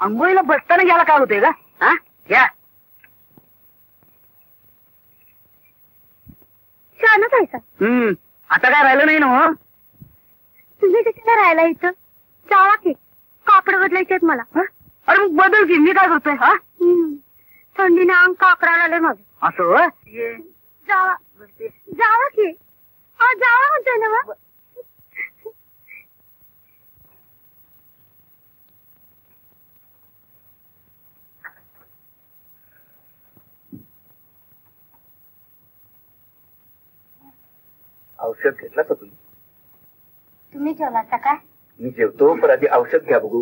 अंघोळीला बसताना घ्यायला काय होतंय का? हा घ्या. छानच आहे सर. आता काय राहिलं नाही ना. तुम्ही कशाला राहायला इथं? जावा की, कापड बदलायचे आहेत मला. अरे मग बदल की, मी काय करतोय? हा थंडीने अंग कापराला आलंय माझं. असं जावा जावा की, जावा म्हणतोय ना मग. औषध घेतलं का तुम्ही? तुम्ही जेवलात का? मी जेवतो, पण आधी औषध घ्या बघू.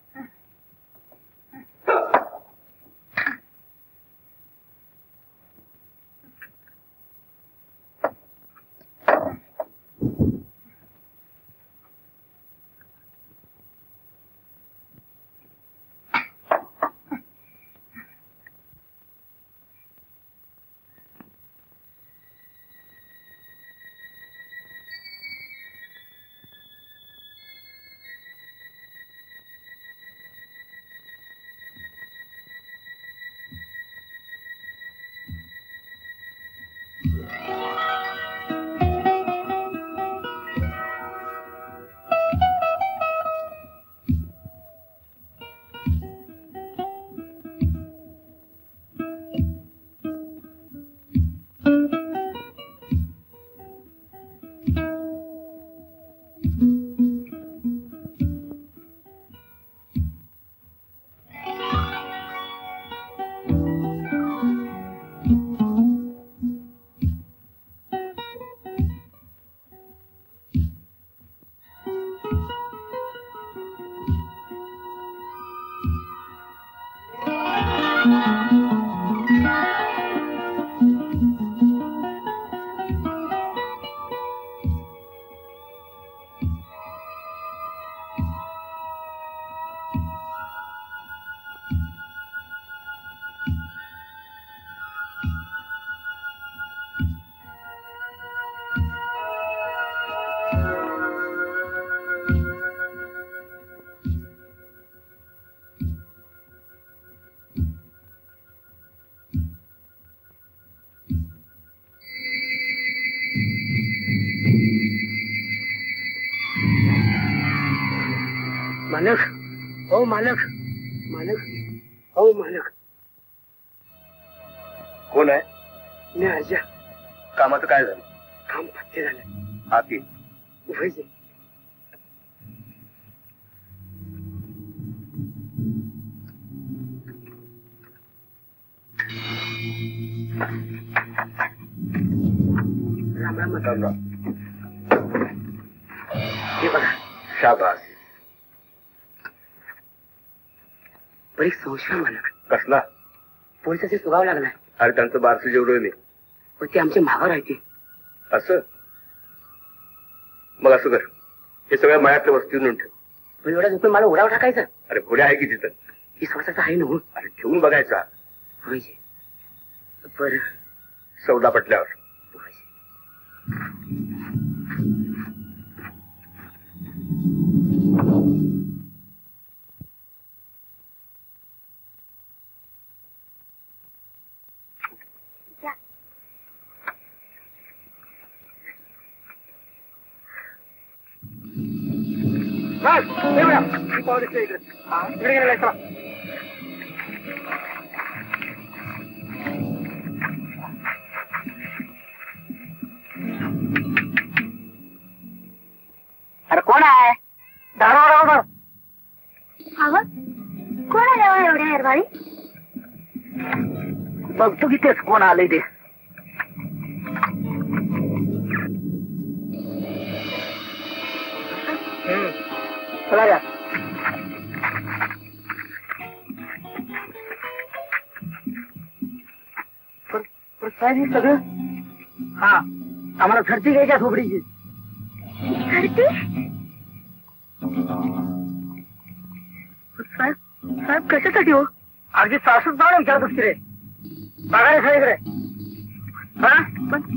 मालक, हो मालक, मालक, हो मालक. कोण आहे? मी अर्जा. कामाचं काय झालं? काम पत्ते झालं. आती उभयचे. राम राम राम राम. हे बघा. शाबास. बरीच संशय मालक. कसला? पोलिसाचे सुगाव लागलाय. अरे त्यांचं बारसं जेवढं नाही, पण ते आमचे मागावर आहे ते. असं मग असं कर, हे सगळ्या मळ्यातल्या वस्तू नेऊन ठेव. पण एवढा झोपून मला उडाव टाकायचं? अरे घोड्या आहे की तिथं? विश्वासाचा आहे ना हो. अरे ठेवून बघायचा. होयचे. बरं. सौदा पटल्यावर. अरे कोण आहे? दारू कोण आलं एवढ्या हरवाळी? बघतो की तेच कोण आलंय ते. चला या. साहेब सगळं. हा, आम्हाला झडती घ्यायच्या झोपडीची. झडती? साहेब साहेब कशासाठी हो? अगदी सासूच जाऊन विचारत असते रे. बघायला सगळीकडे. हा पण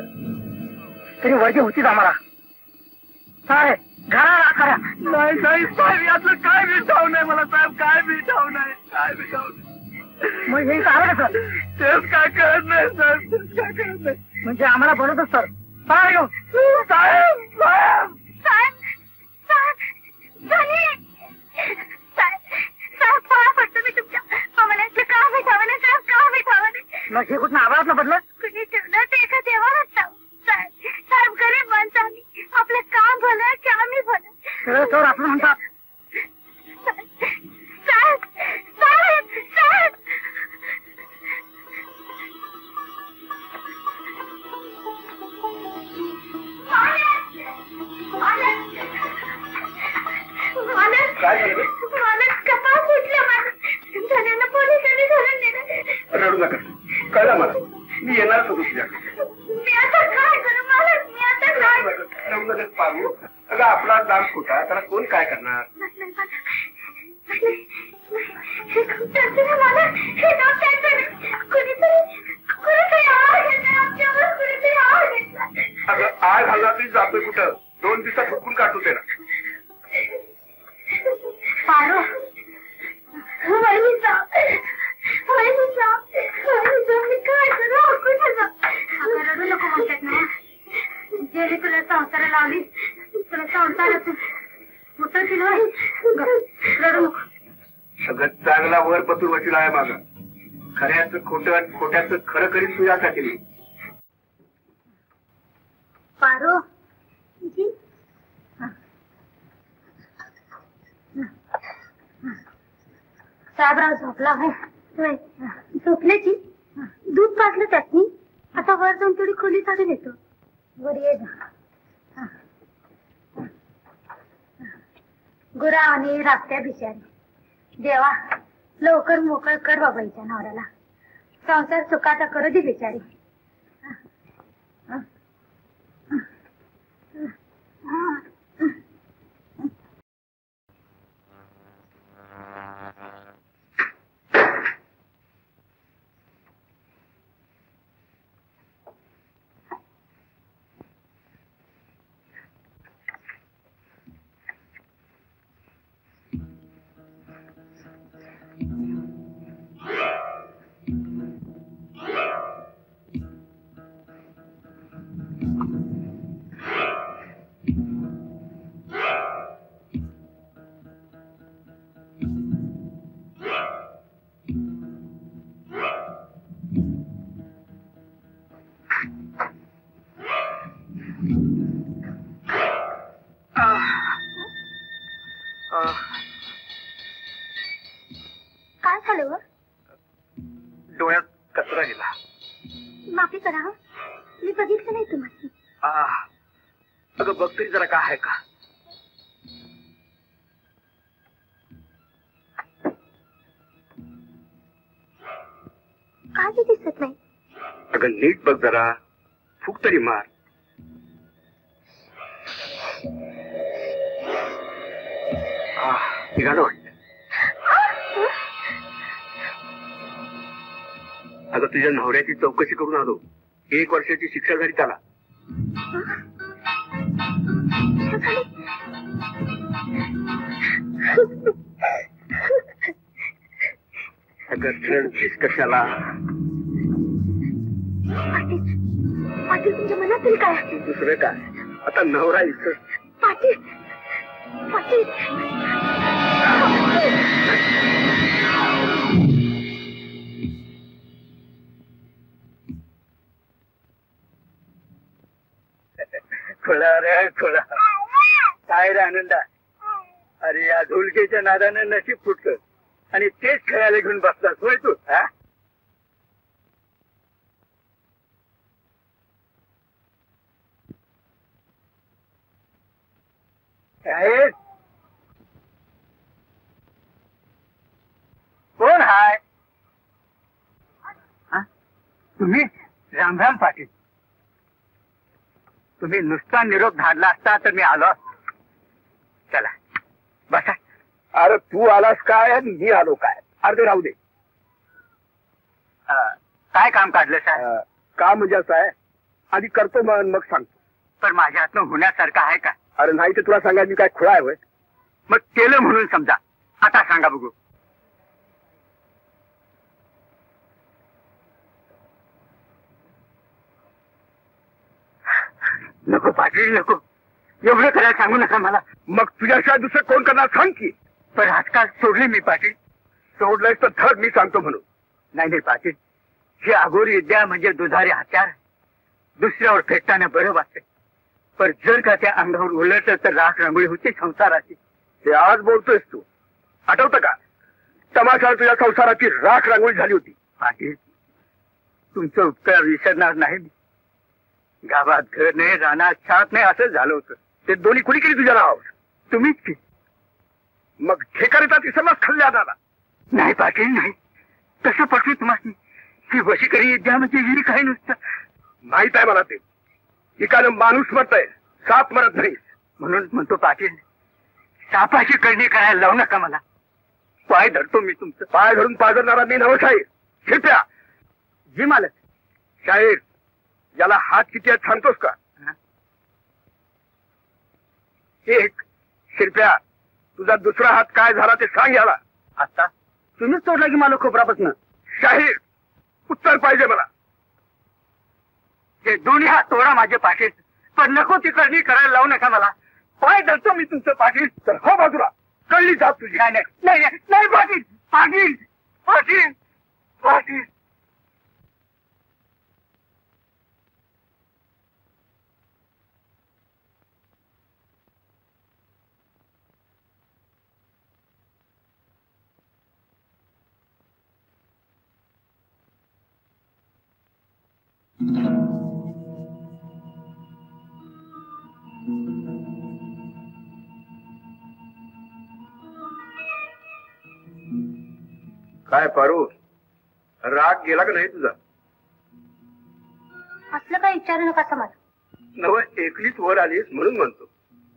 तरी वर्दी होतीच आम्हाला. काय घराला खरा नाही नाही साहेब, यातलं काय बी ठाव नाही मला साहेब, काय बी ठाव नाही, काय बी ठाव नाही. मग हे आलं कसं? तेच काय कळत नाही साहेब, तेच काय कळत नाही. म्हणजे आम्हाला बनवतोच सर. काय घेऊ साहेब साहेब साहेब साहेब झाली साहेब साहेब पाया पडतो मी तुमच्या. आम्हाला का भेटावं नाही साहेब, का भेटावं नाही. मग हे कुठं आवाज बदलं? कुणी ठेवलं ते एका देवालाच ठाऊक. साहेब साहेब गरीब माणसांनी आपलं काम भलं की आम्ही भलं. सर आपलं म्हणतात. साहेब साहेब साहेब काय झालं? मला कपाळ फुटलं. माझं धन्यानं पोलिसांनी धरून नेलं. रडू नका, कळलं मला. मी येणारच होतो तुझ्या. मी आता काय करू मालक, मी आता काय करू. रडू नका पारू. अगं आपला डान्स खोटा, त्याला कोण काय करणार? अगं आज हल्ला तरी जातोय कुठं? 2 दिवसात हुकून काढतो ते ना. पारो मी काय करू? कुठं जा? रडू नको म्हणतात ना. जे तुला संसारा लावली तुला संसारातून मोठं केलं. रडू नको. अगं चांगला वर पतूर वशील आहे माझा. खऱ्याचं खोटं, खोट्याचं खरं करीत तुझ्यासाठी मी. पारो साहेबराव झोपला आहे. झोपल्याची दूध पाजलं त्यातनी. आता वर जाऊन थोडी खोली काढून येतो. वर ये जा. गुरा आणि राबत्या बिचारी. देवा लवकर मोकळ कर बाबाईच्या नवऱ्याला. संसार सुखाचा करू दे बिचारी. काय झालं व? डोळ्यात कचरा गेला. माफी करा हं. मी बघितलं नाही तुम्हाला. अगं बघ तरी जरा काय आहे का? काय दिसत नाही. अगं नीट बघ जरा. फूक तरी मार. निघालं वाटत. अगं तुझ्या नवऱ्याची चौकशी करून आलो. 1 वर्षाची शिक्षा झाली त्याला. अगं रडतीस कशाला? पाटील तुमच्या मनातील काय? दुसरं काय? आता नवरा इथं. पाटील पाटील खोळा रे खोळा. काय रे आनंदा? अरे या ढोलकीच्या नादानं नशीब फुटलं आणि तेच खेळायला घेऊन बसलास होय तू? कोण हाय? तुम्ही? रामराम पाटील. तुम्ही नुसता निरोप धाडला असता तर मी आलो. चला बसा. अरे तू आलास काय आणि मी आलो काय? अर्धे राहू दे. काय काम काढलं साहेब? काम म्हणजे असं आहे, आधी करतो मग सांगतो. पण माझ्या हातनं होण्यासारखं आहे का? अरे नाही तर तुला सांगायचं मी काय खुळा आहे होय? मग केलं म्हणून समजा. आता सांगा बघू. नको पाटील नको, एवढं करायला सांगू नका मला. मग तुझ्याशिवाय दुसरं कोण करणार सांग की. पण आजकाल सोडले मी पाटील. सोडलंय तर धड मी सांगतो म्हणून. नाही पाटील, ही अघोरी विद्या म्हणजे दुधारी हत्यार. दुसऱ्यावर फेकताना बरं वाटतं, पण जर का त्या अंगावर उलटलं तर राख रांगोळी होती संसाराची. ते आज बोलतोयस तू, आठवतं का तमाशा तुझ्या संसाराची राख रांगोळी झाली होती. पाटील, तुमचं उपकार विसरणार नाही मी. गावात घर नाही, रानात छात नाही, असं झालं होतं. ते दोन्ही कुणी केली तुझ्या नावावर? तुम्हीच की. मग ठेकारीचा तिसरलाच खल्ल्यात आला. नाही पाटील नाही, कसं पटू तुम्हाला? ही वशीकरी विद्या म्हणजे ही काही नुसतं. माहित आहे मला ते. एकानं माणूस मरतय, साप मरत नाही. म्हणून म्हणतो पाटील, सापाची करणी करायला लावू नका मला. पाय धरतो मी तुमचं. पाय धरून पाजरणारा मी नवं शाहीर. शिरप्या. जी मालक. शाहीर, याला हात किती आहेत सांगतोस का? एक. शिरप्या, तुझा दुसरा हात काय झाला ते सांग याला. आता तुम्हीच तोडला की मालक खोपरापासून. शाहीर, उत्तर पाहिजे मला. हे दोन्ही हात तोडा माझे पाटील, पण नको ती करणी करायला लावू नका मला. पाय धरतो मी तुमचं पाटील. तर हो बाजूला, कळली जात तुझी. नाही नाही नाही नाही पाटील, पाटील पाटील पाटील. काय पारू, राग गेला का नाही तुझा? असलं काय विचारू नका असं मला. नव एकलीच वर आलीस म्हणून म्हणतो.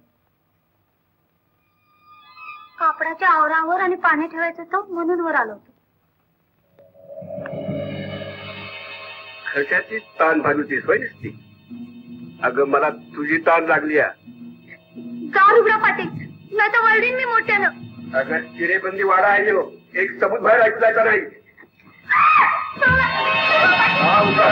कापडाच्या आवरावर आणि पाणी ठेवायचं होतं म्हणून वर आलो होतो. कशाची ताण भागवतीस होय नुसती? अगं मला तुझी ताण लागली आहे. गार उघडा पाटील, नाही तर वळडीन मी मोठ्यानं. अगं चिरेबंदी वाडा आहे हो, एक सबूत बाहेर ऐकू जायचा नाही. हा उघडा.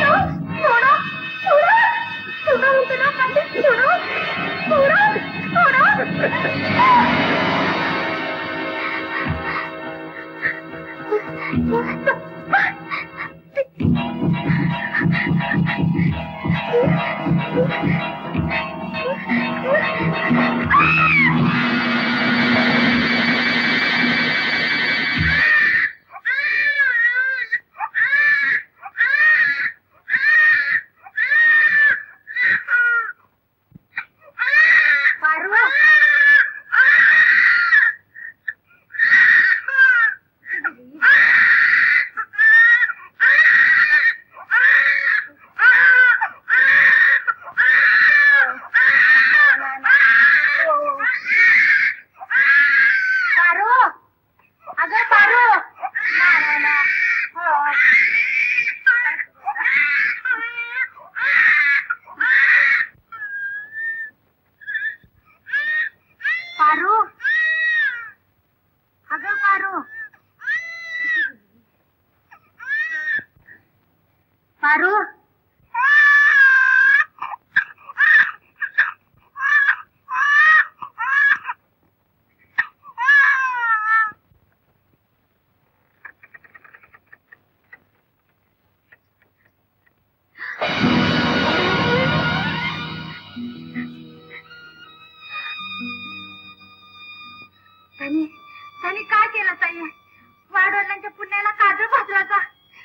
त्यांनी काय केलं ताई? वाडवडिलांच्या पुण्याला काजळ भाजला का?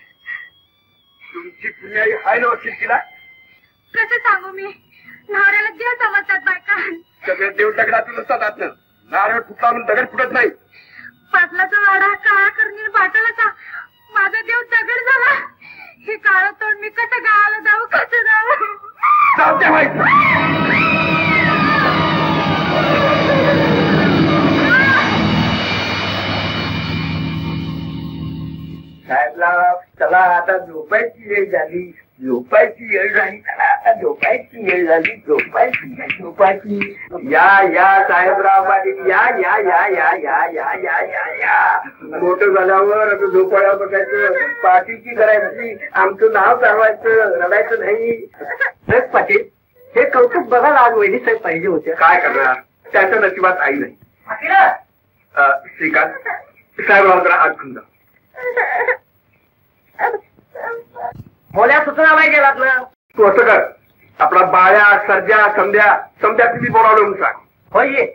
तुमची पुण्याई हाय ना वकील तिला? कसं सांगू मी? नवऱ्याला देव समजतात बायका. सगळे देव दगडातून असतात आतनं. नारळ फुटला म्हणून दगड फुटत नाही. पाटलाचा वाडा काळा करणीने बाटला का? माझा देव दगड झाला. हे काळं तोंड मी कसं गावाला जाऊ, कसं जाऊ? जाऊ द्या माहिती. साहेबला चला आता झोपायची वेळ झाली. झोपायची वेळ झाली त्याला, आता झोपायची वेळ झाली, झोपायची. या या साहेबराव पाटील या या या या या या या या या. मोठं झाल्यावर आता झोपाळ्या बघायचं, पार्टीची करायची, आमचं नाव चालवायचं, रडायचं नाही. साहेब पाटील, हे कौतुक बघायला आज वहिनी साहेब पाहिजे होत्या. काय करणार, त्याच्या नशिबात आई नाही. श्रीकांत, साहेबराव जरा आत घेऊन जा. मोल्या सूचना नाही गेलात ना. तू असं कर, आपला बाळ्या सर्जा समध्या तुम्ही बोलावलं म्हणून सांग. होय ये.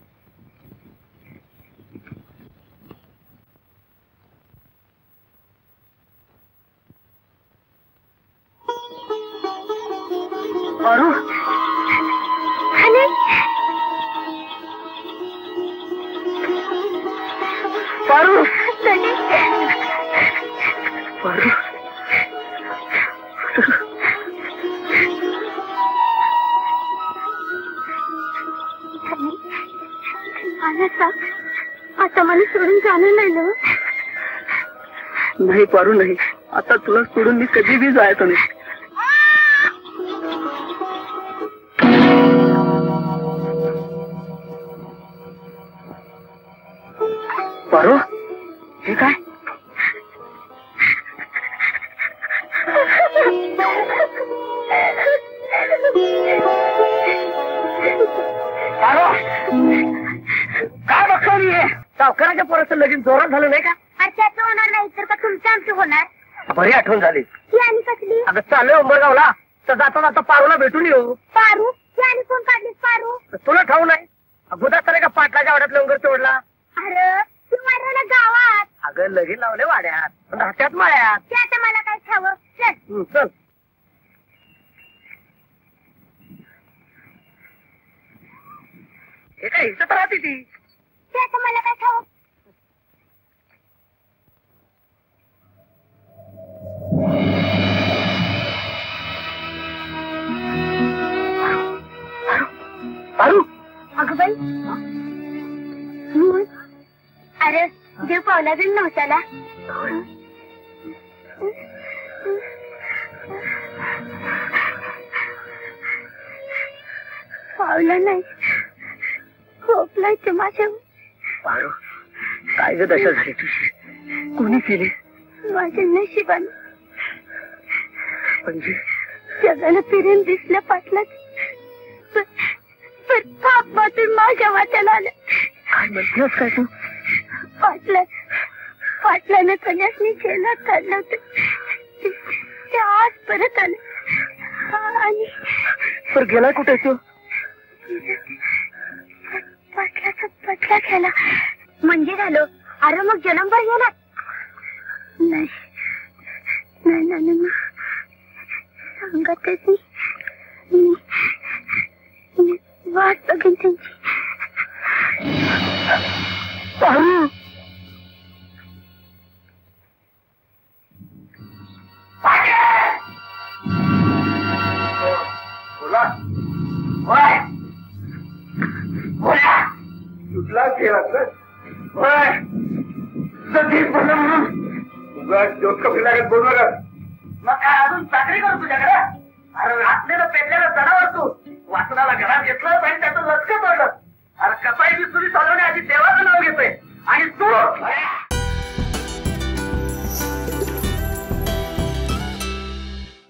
पारू पारू पारू आता मला सोडून जाणं नाही ना. नाही पारू नाही, आता तुला सोडून मी कधी बी जायचं नाही. पारू हे काय? काय बघतो मी? सावकाराच्या पोराचं लगीन जोरात झालं नाही का? त्याचं होणार नाही तर का तुमचं आमचं होणार? बरी आठवण झाली. ही आणि कसली? अगं चालू उंबरगावला, तर जाता जाता पारूला भेटून येऊ. पारू? ही आणि कोण काढलीस पारू? तुला ठाऊ नाही, अगोदर तर का पाटलाच्या वाड्यात लंगर सोडला. अरे ती मारवाला गावात. अगं लगीन लावले वाड्यात, राहत्यात माळ्यात. ते आता मला काय ठावं. चल. चल. हे काय इथं तर राहते ती. ते आता मला काय ठावं. पारू अगं बाई. अरे देव पावला बिन नव्हताला. पावला नाही, खोपलाय ते माझ्या. पारू काय ग दशा झाली तुझी? कोणी केली? माझ्या नशिबाने. म्हणजे जगाला फिरून दिसल्या पाटलाच, पण पापातून माझ्या वाट्याला आलं. काय म्हणतेस काय तू? पाटलानं कन्यासनी जेलात काढलं होतं, ते आज परत आलं. आणि पर गेला कुठे तू? पाटलाचा बदला घ्यायला. म्हणजे झालं? अरे मग जन्मभर गेला? नाही नाही नाही, मी सांगतच मी वाट बघेन त्यांची. पारू बोला बोला. तुला केला सर होय सगळी बोल म्हणून. तुला जोत कपडे लागत बोलू नका. मग काय अजून चाकरी करू तुझ्याकडे? अरे रात्रीला पेटलेलं जनावर तू वासनाला घरात घेतलं आणि त्याचं लचकं पडलं. अरे कसाई बिस्तुरी चालवण्याआधी देवाचं नाव घेतोय आणि तू